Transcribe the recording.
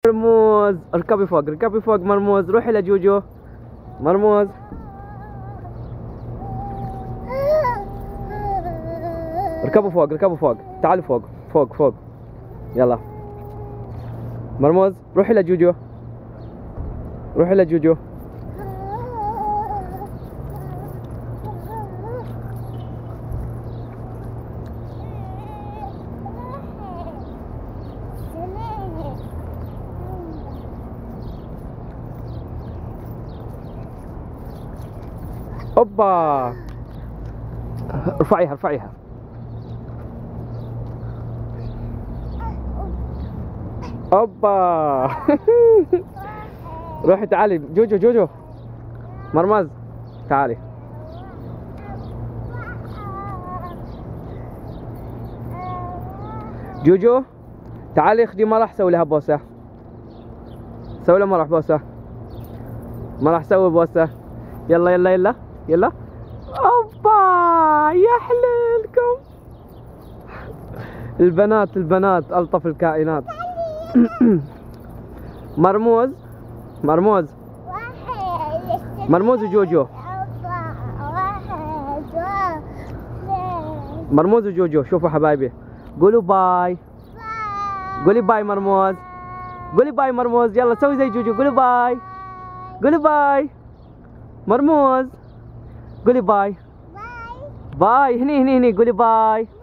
مرموز اركبي فوق، اركبي فوق مرموز. روحي لجوجو مرموز. اركبوا فوق، اركبوا فوق. تعالوا فوق فوق فوق. يلا مرموز روحي لجوجو، روحي لجوجو. اوبا ارفعيها ارفعيها. اوبا روحي تعالي جوجو جوجو. مرمز تعالي. جوجو تعالي خدي، ما راح اسوي لها بوسه. سوي لها، ما راح بوسه، ما راح اسوي بوسه. يلا يلا يلا يلا. اوبا يا حليلكم. البنات البنات الطف الكائنات. مرموز مرموز مرموز وجوجو. مرموز وجوجو شوفوا حبايبي، قولوا باي. قولي باي مرموز، قولي باي مرموز. يلا سوي زي جوجو، قولي باي، قولي باي مرموز. قولي باي باي. هني هني هني قولي باي.